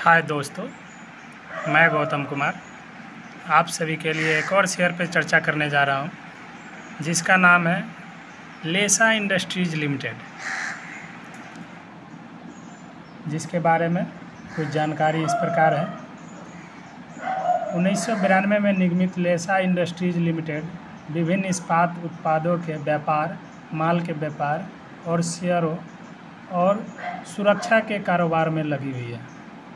हाय दोस्तों, मैं गौतम कुमार आप सभी के लिए एक और शेयर पर चर्चा करने जा रहा हूं, जिसका नाम है लेसा इंडस्ट्रीज लिमिटेड, जिसके बारे में कुछ जानकारी इस प्रकार है। 1992 में निर्मित लेसा इंडस्ट्रीज लिमिटेड विभिन्न इस्पात उत्पादों के व्यापार, माल के व्यापार और शेयरों और सुरक्षा के कारोबार में लगी हुई है।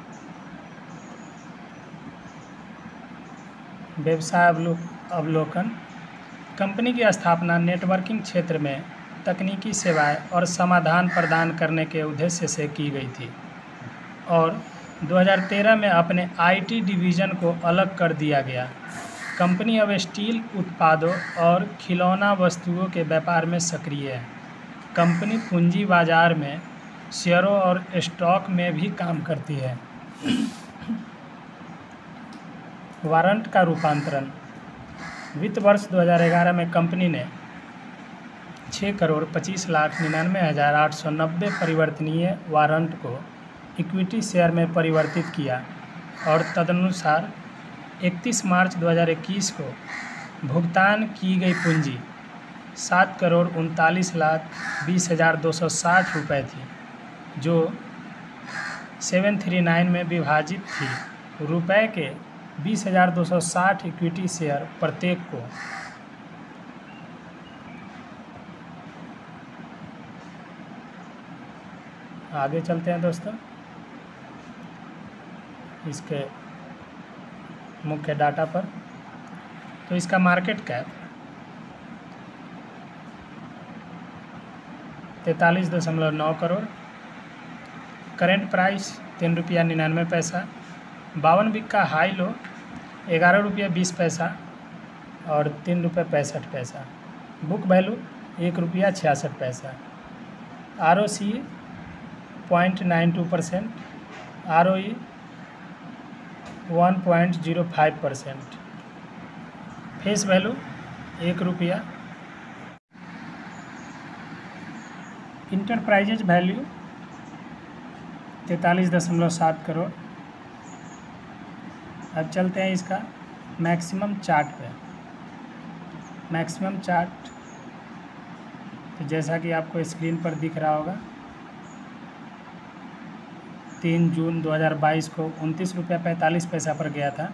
व्यवसाय अवलोकन। कंपनी की स्थापना नेटवर्किंग क्षेत्र में तकनीकी सेवाएं और समाधान प्रदान करने के उद्देश्य से की गई थी और 2013 में अपने आईटी डिवीज़न को अलग कर दिया गया। कंपनी अब स्टील उत्पादों और खिलौना वस्तुओं के व्यापार में सक्रिय है। कंपनी पूंजी बाजार में शेयरों और स्टॉक में भी काम करती है। वारंट का रूपांतरण। वित्त वर्ष 2011 में कंपनी ने 6,25,99,890 परिवर्तनीय वारंट को इक्विटी शेयर में परिवर्तित किया और तदनुसार 31 मार्च 2021 को भुगतान की गई पूंजी 7,39,20,260 रुपये थी, जो 739 में विभाजित थी। रुपये के 20,260 इक्विटी शेयर प्रत्येक को। आगे चलते हैं दोस्तों, इसके मुख्य डाटा पर। तो इसका market cap 43.9 crore, current price 3 रुपया 99 पैसा, 52 वीक का हाई लो 11 रुपया 20 पैसा और 3 रुपये 65 पैसा। बुक वैल्यू 1 रुपया 66 पैसा। ROC 0.92%, ROE 1.05%। फेस वैल्यू 1 रुपया। Enterprises value 43.7 crore. अब चलते हैं इसका मैक्सिमम चार्ट पे। मैक्सिमम चार्ट तो जैसा कि आपको स्क्रीन पर दिख रहा होगा, 3 जून 2022 को 29 रुपया 45 पैसा पर गया था।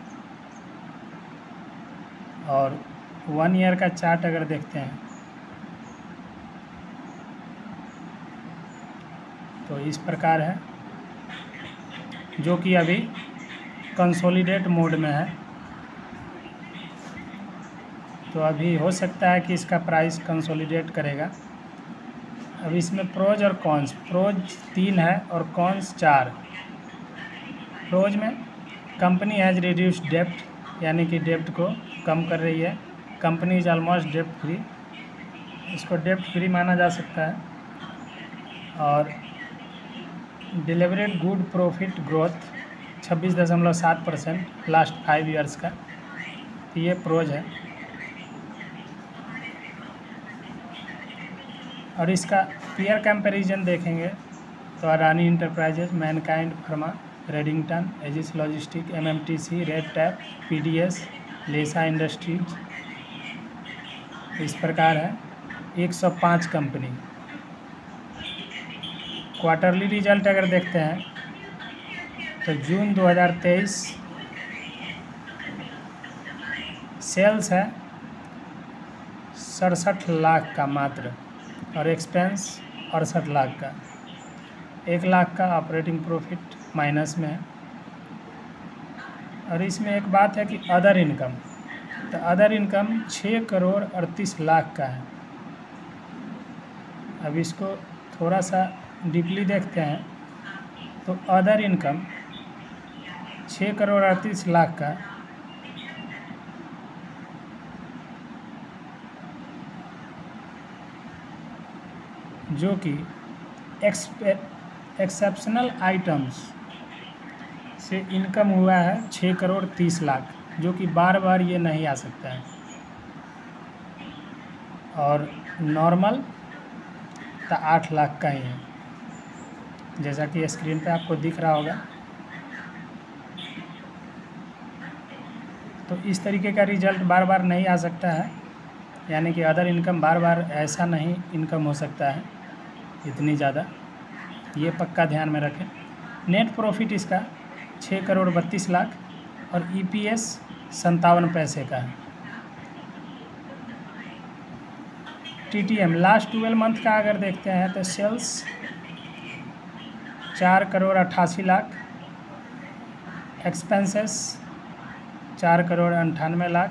और 1 ईयर का चार्ट अगर देखते हैं तो इस प्रकार है, जो कि अभी कंसोलिडेट मोड में है। तो अभी हो सकता है कि इसका प्राइस कंसोलिडेट करेगा। अब इसमें प्रोज और कॉन्स। प्रोज 3 है और कॉन्स 4। प्रोज में कंपनी हैज़ रिड्यूस्ड डेप्ट, यानी कि डेप्ट को कम कर रही है। कंपनी इज ऑलमोस्ट डेप्ट फ्री, इसको डेप्ट फ्री माना जा सकता है। और delivered good profit growth 26.7% last 5 years का। तो ये प्रोज है। और इसका पीयर कंपैरिजन देखेंगे तो Adani Enterprises, Mankind Pharma, Redington, Aegis Logistic, MMTC, Red Tape, PDS, Lesha Industries, इस प्रकार है। 105 कंपनी। क्वार्टरली रिजल्ट अगर देखते हैं तो जून 2023 सेल्स है 67 लाख का मात्र, और एक्सपेंस 68 लाख का। 1 लाख का ऑपरेटिंग प्रॉफिट माइनस में है। और इसमें एक बात है कि अदर इनकम, तो अदर इनकम 6,38,00,000 का है। अब इसको थोड़ा सा डीपली देखते हैं तो अदर इनकम 6,38,00,000 का जो कि एक्सेप्शनल आइटम्स से इनकम हुआ है 6,30,00,000, जो कि बार बार ये नहीं आ सकता है। और नॉर्मल तो 8 लाख का ही है, जैसा कि स्क्रीन पे आपको दिख रहा होगा। तो इस तरीके का रिजल्ट बार बार नहीं आ सकता है, यानी कि अदर इनकम बार बार ऐसा नहीं इनकम हो सकता है इतनी ज़्यादा, ये पक्का ध्यान में रखें। नेट प्रॉफिट इसका 6,32,00,000 और EPS 57 पैसे का है। TTM लास्ट 12 मंथ का अगर देखते हैं तो sales 4,88,00,000, expenses 4,98,00,000,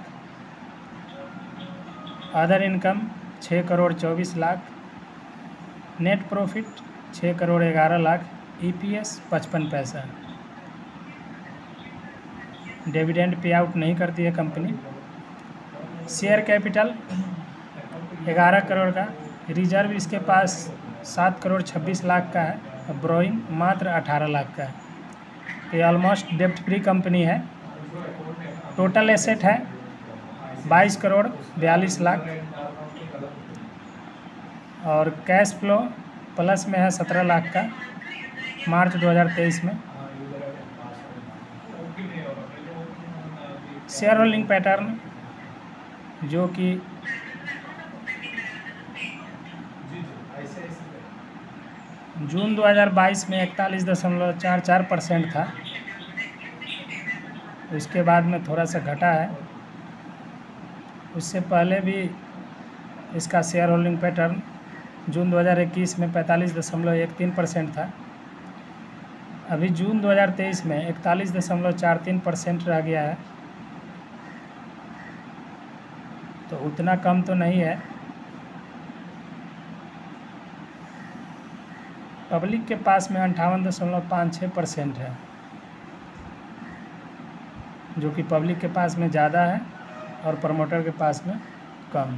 other income 6,24,00,000, net profit 6,11,00,000, EPS 55 पैसा। डिविडेंड पे आउट नहीं करती है कंपनी। शेयर कैपिटल 11 करोड़ का, रिजर्व इसके पास 7,26,00,000 का है, और ब्रोइंग मात्र 18 लाख का है। ये ऑलमोस्ट डेप्ट फ्री कंपनी है। टोटल एसेट है 22,42,00,000 और कैश फ्लो प्लस में है 17 लाख का मार्च 2023 में। शेयर होल्डिंग पैटर्न जो कि जून 2022 में 41.44% था, उसके बाद में थोड़ा सा घटा है। उससे पहले भी इसका शेयर होल्डिंग पैटर्न जून 2021 में 45.13% था। अभी जून 2023 में 41.43% रह गया है, तो उतना कम तो नहीं है। पब्लिक के पास में 58.56% है, जो कि पब्लिक के पास में ज़्यादा है और प्रमोटर के पास में कम।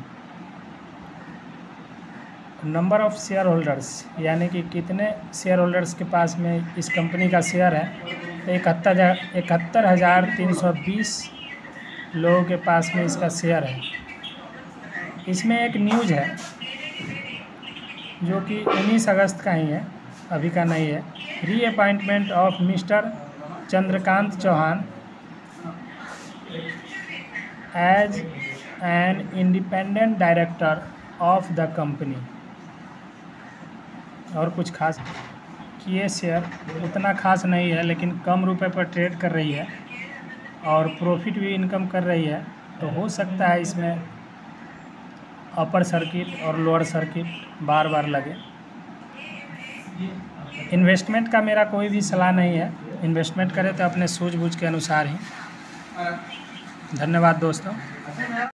नंबर ऑफ़ शेयर होल्डर्स यानी कि कितने शेयर होल्डर्स के पास में इस कंपनी का शेयर है, तो 71,320 लोगों के पास में इसका शेयर है। इसमें एक न्यूज़ है जो कि 19 अगस्त का ही है, अभी का नहीं है। Reappointment of mister Chandrakant Chauhan as an independent director of the company. और कुछ खास कि ये शेयर उतना खास नहीं है, लेकिन कम रुपए पर ट्रेड कर रही है और प्रॉफिट भी इनकम कर रही है, तो हो सकता है इसमें अपर सर्किट और लोअर सर्किट बार बार लगे। इन्वेस्टमेंट का मेरा कोई भी सलाह नहीं है, इन्वेस्टमेंट करें तो अपने सूझबूझ के अनुसार ही। धन्यवाद दोस्तों।